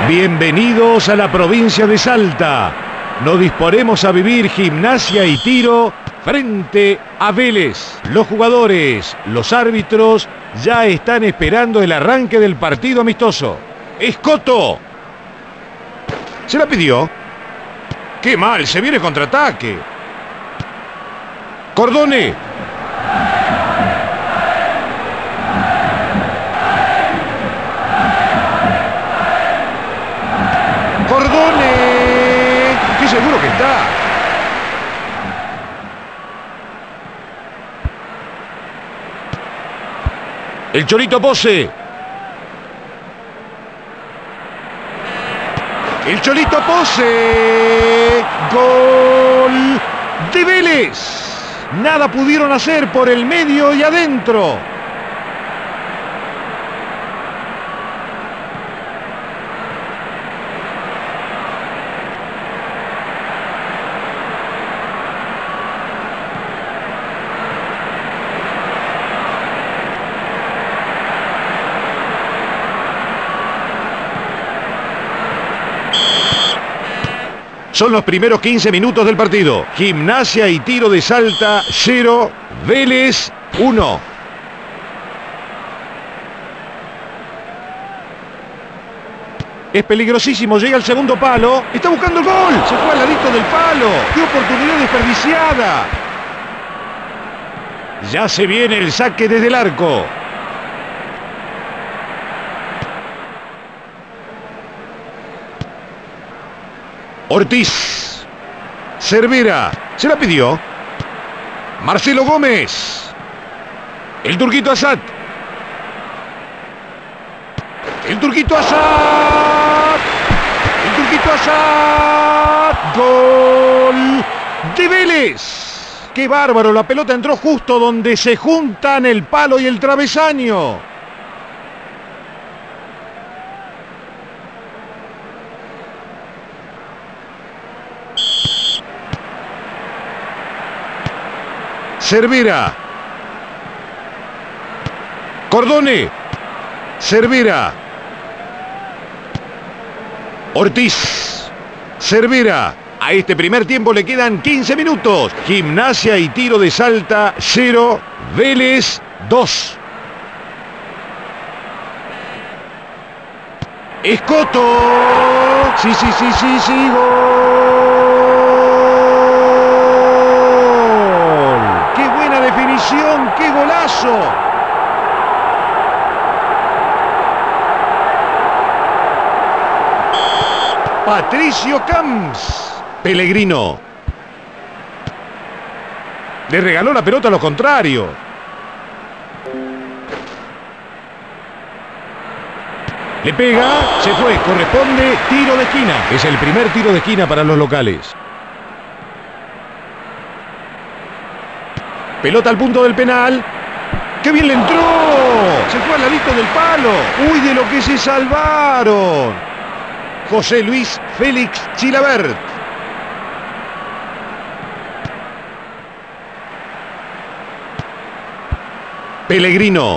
Bienvenidos a la provincia de Salta. Nos disponemos a vivir Gimnasia y Tiro frente a Vélez. Los jugadores, los árbitros ya están esperando el arranque del partido amistoso. Escoto. Se la pidió. ¡Qué mal! Se viene contraataque. Cordone. Cordone. ¡Qué seguro que está! El Cholito Pose. El Cholito Pose. Gol de Vélez. Nada pudieron hacer por el medio y adentro. Son los primeros 15 minutos del partido. Gimnasia y Tiro de Salta 0, Vélez 1. Es peligrosísimo, llega al segundo palo. Está buscando el gol. Se fue al ladito del palo. ¡Qué oportunidad desperdiciada! Ya se viene el saque desde el arco. Ortiz. Cervera. Se la pidió. Marcelo Gómez. El Turquito Asad. El Turquito Asad. El Turquito Asad. Gol de Vélez. ¡Qué bárbaro! La pelota entró justo donde se juntan el palo y el travesaño. Cervera. Cordone. Cervera. Ortiz. Cervera. A este primer tiempo le quedan 15 minutos. Gimnasia y Tiro de Salta 0, Vélez 2. Escoto. Sí, gol. ¡Qué golazo! Patricio Camps. Pellegrino. Le regaló la pelota a los contrarios. Le pega, se fue, corresponde tiro de esquina. Es el primer tiro de esquina para los locales. Pelota al punto del penal. ¡Qué bien le entró! Se fue al ladito del palo. ¡Uy, de lo que se salvaron! José Luis Félix Chilabert. Pellegrino.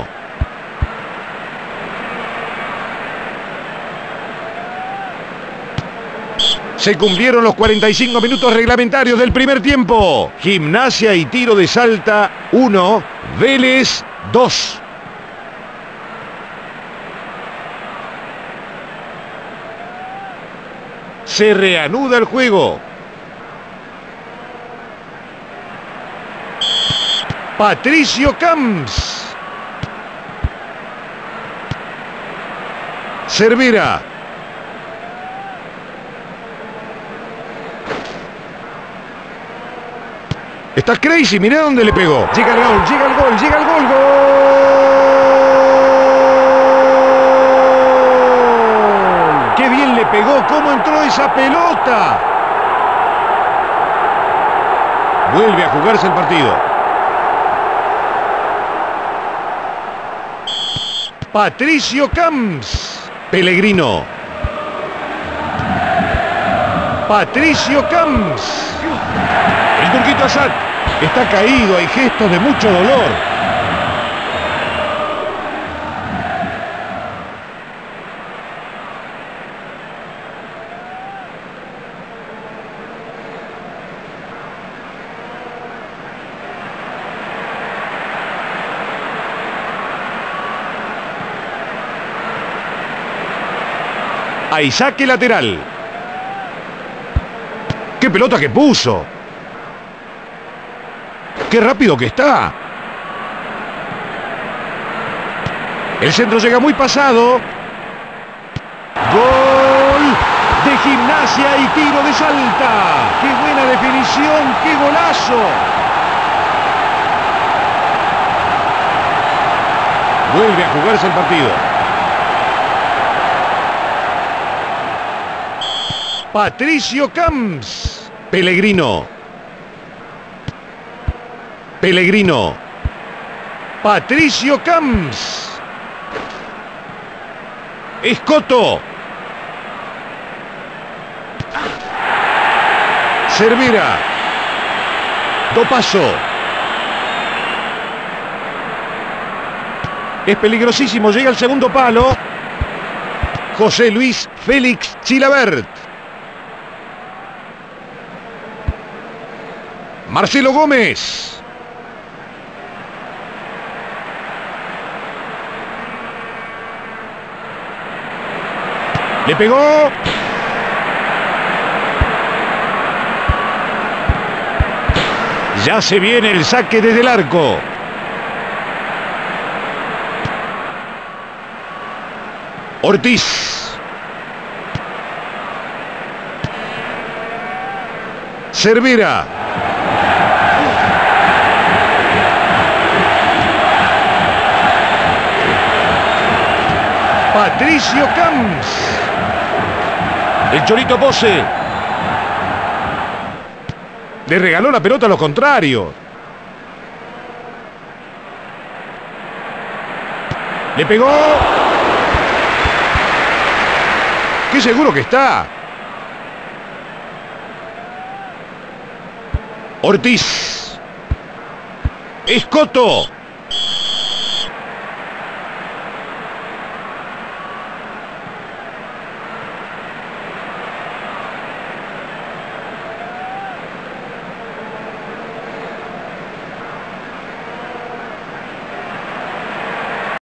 Se cumplieron los 45 minutos reglamentarios del primer tiempo. Gimnasia y Tiro de Salta 1, Vélez 2. Se reanuda el juego. Patricio Camps. Cervera. Está crazy, mirá dónde le pegó. Llega el gol, llega el gol, llega el gol, gol. ¡Qué bien le pegó! ¿Cómo entró esa pelota? Vuelve a jugarse el partido. Patricio Camps. Pellegrino. Patricio Camps. El Turquito Asad. Está caído, hay gestos de mucho dolor. Hay saque lateral. ¡Qué pelota que puso! ¡Qué rápido que está! El centro llega muy pasado. ¡Gol de Gimnasia y tiro de Salta! ¡Qué buena definición! ¡Qué golazo! Vuelve a jugarse el partido. Patricio Camps. Pellegrino. Pellegrino. Patricio Camps. Escoto. Cervera. Dopaso. Es peligrosísimo. Llega al segundo palo. José Luis Félix Chilabert. Marcelo Gómez. Le pegó. Ya se viene el saque desde el arco. Ortiz. Cervera. Patricio Camps. El Chorito Pose. Le regaló la pelota a los contrarios. Le pegó. ¡Qué seguro que está! Ortiz. Escoto.